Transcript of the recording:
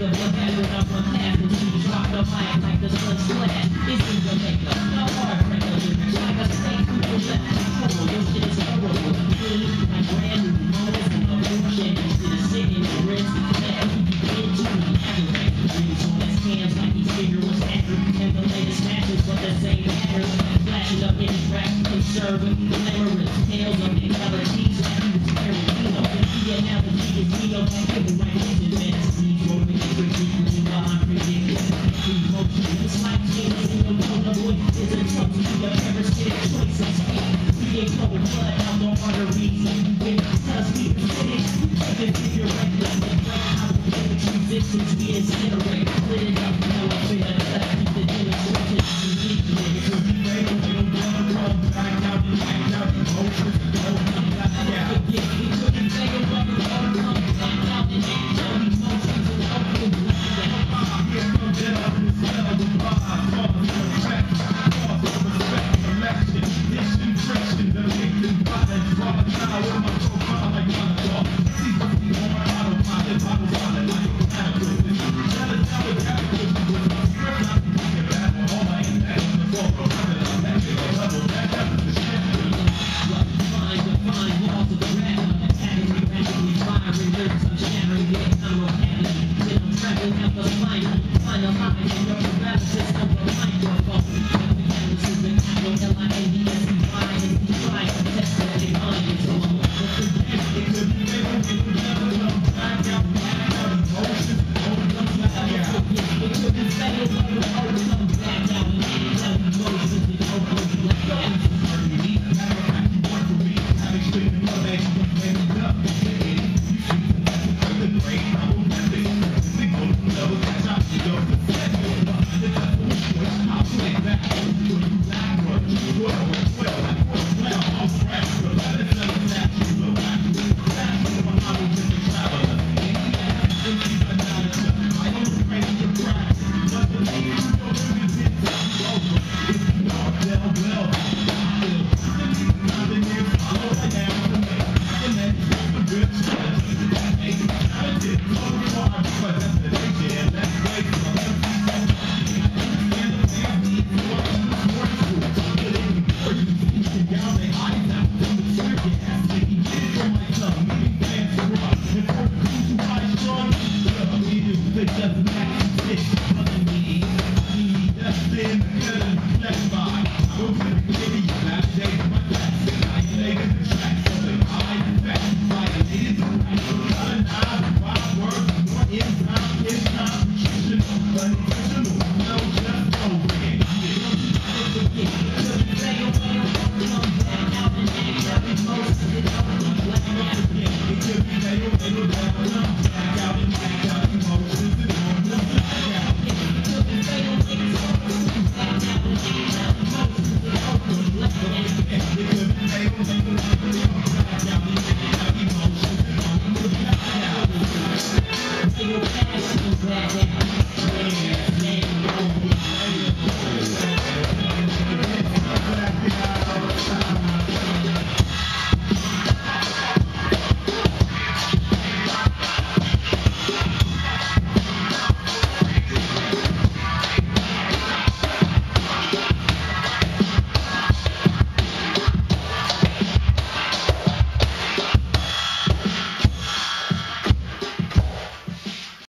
the vocabulary of a path and she drop the mic like the sun's flash. It's in the makeup, no heartbreaker lyrics like a snake who will let me trouble. Your shit is horrible. Clean, like brand new moments in a motion. Instead of sitting the wrist, man, you begin to be aggravated. Rings on his hands like he's figure was accurate. And the latest matches, but the same matters. Flashing up in his rap, conserving, glamorous tales of intelligence. Like he was Tarantino. The analogy is Neo, like giving right vision, man. He's rolling the freaking behind predicting. Emotion, it's like James in the Polaroid. It's a tough to be a parasitic choice of speed. We get cold blood out the arteries. When it does me to finish, even if you're reckless, the break out of the resistance, we incinerate. Split it up, now I feel like that. Keep the demonstration. It's not